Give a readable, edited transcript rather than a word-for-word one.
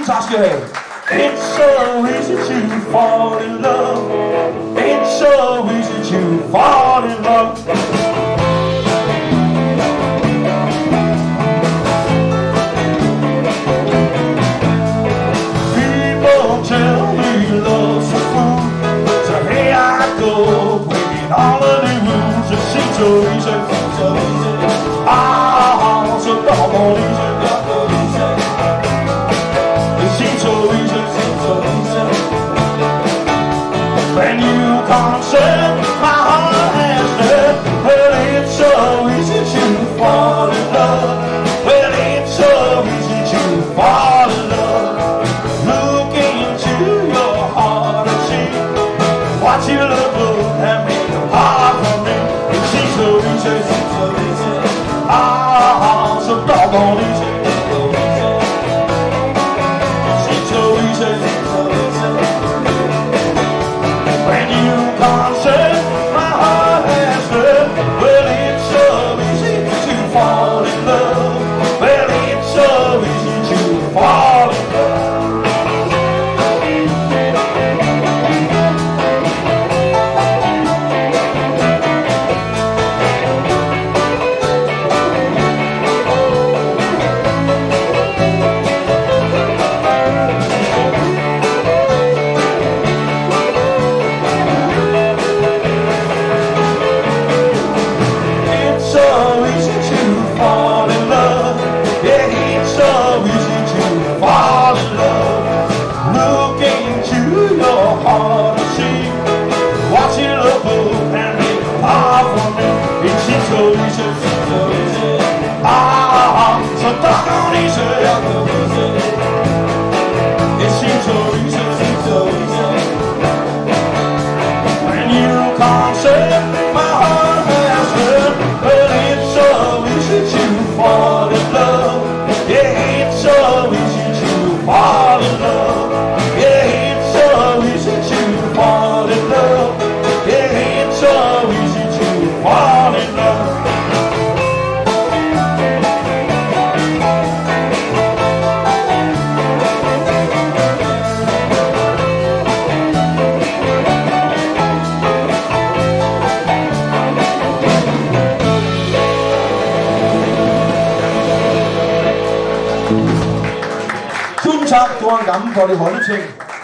task ahead. It's so easy to fall in love. It's so easy to fall in love. People tell me love's a fool, so here I go, breaking all of the rules. It seems so easy, so easy. Ah, so doggone easy. When you concert, my heart has learned. Well, it's so easy to fall in love. Well, it's so easy to fall in love. Look into your heart and see what you love and make it hard for me. It seems so easy, so easy. Ah, so doggone easy. It seems so easy, so easy. When you concert, my heart has learned. Well, it's so easy to fall in love. Well, it's so easy to fall in love. Ah, so doggone easy. It seems so easy, so easy. When you concert, my heart has learned. Well, it's so easy to fall in love. Yeah, it's so easy to fall in love. Yeah, it's so easy to fall in love. Yeah, it's so easy to fall in love. Tusind tak, Doran Gammel, for det høje ting.